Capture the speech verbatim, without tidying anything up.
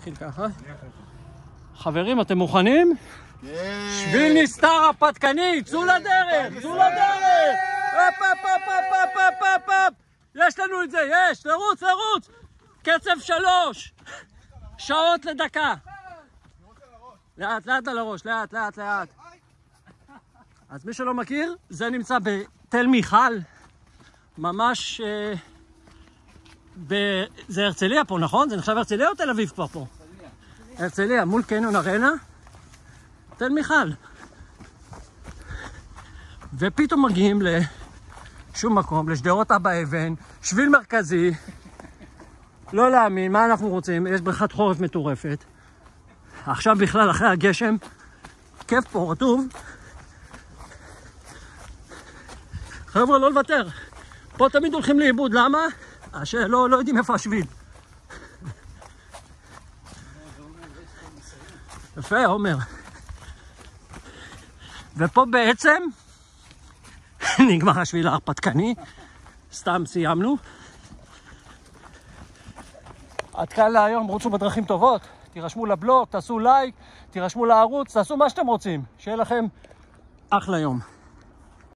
נתחיל ככה. חברים, אתם מוכנים? כן. שביל נסתר הפתקני, צאו לדרך, צאו לדרך! אפ, אפ, אפ, אפ, אפ, אפ, אפ. יש לנו את זה, יש, לרוץ, לרוץ! קצב שלוש! שעות לדקה. לאט, לאט על הראש, לאט, לאט, לאט. אז מי שלא מכיר, זה נמצא בתל מיכל, ממש... אה, ב... זה הרצליה פה, נכון? זה נחשב הרצליה או תל אביב כבר פה? הרצליה. הרצליה, מול קניון ארנה, תל מיכל. ופתאום מגיעים לשום מקום, לשדרות אבא אבן, שביל מרכזי. לא להאמין, מה אנחנו רוצים? יש בריכת חורף מטורפת. עכשיו בכלל, אחרי הגשם, כיף פה, רטוב. חבר'ה, לא לוותר. פה תמיד הולכים לאיבוד, למה? שלא לא יודעים איפה השביל. יפה, עומר. ופה בעצם נגמר השביל ההרפתקני. סתם סיימנו. עד כאן להיום, רוצו בדרכים טובות. תירשמו לבלוג, תעשו לייק, תירשמו לערוץ, תעשו מה שאתם רוצים. שיהיה לכם אחלה יום.